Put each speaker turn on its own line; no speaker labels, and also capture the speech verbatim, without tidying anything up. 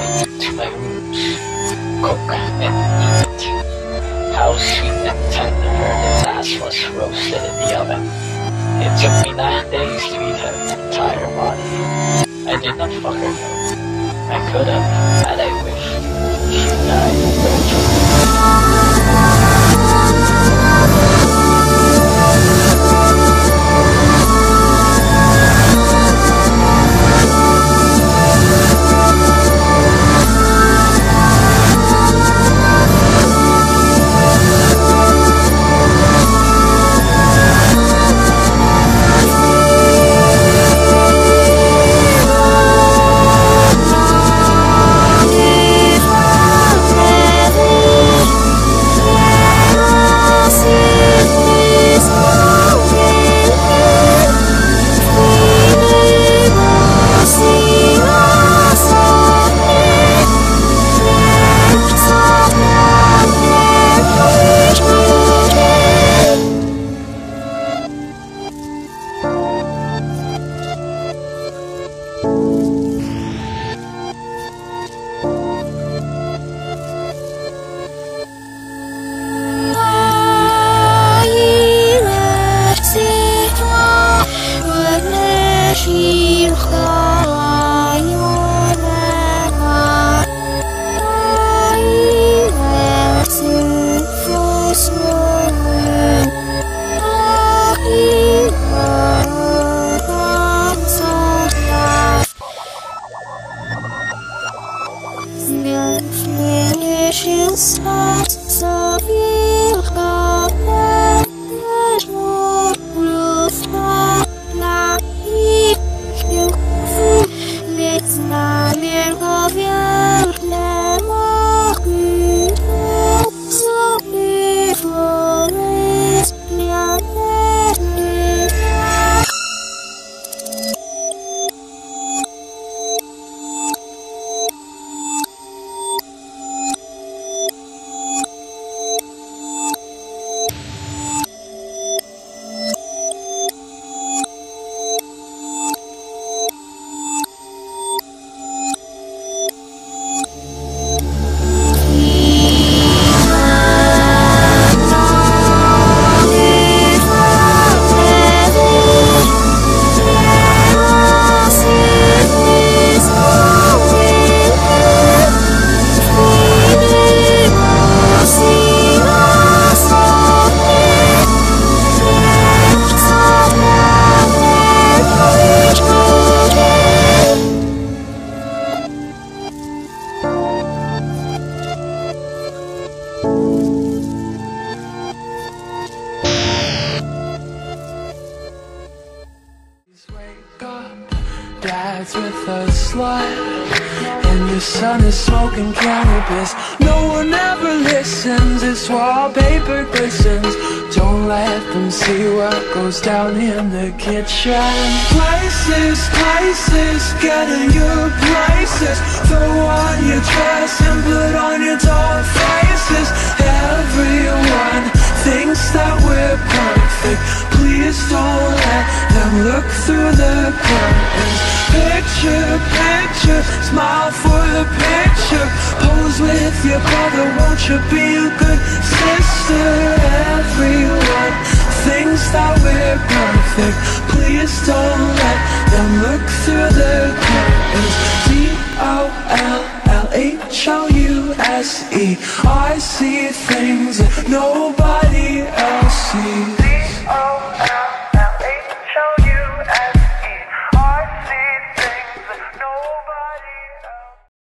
night to my rooms, cook and eat. How sweet and tender his ass was roasted in the oven. It took me nine days to eat her entire body. I did not fuck her though. I could have, had I wished. She died a virgin.
Dad's with a slut, and your son is smoking cannabis. No one ever listens, this wallpaper glistens. Don't let them see what goes down in the kitchen. Places, places, getting your places. Throw on your dress and put on your doll faces. Everyone thinks that we're perfect. Please don't let them look through the curtains. Picture, picture, smile for the picture. Pose with your brother, won't you be a good sister? Everyone thinks that we're perfect. Please don't let them look through the curtains. D O L L H O U S E. I see things that nobody else sees.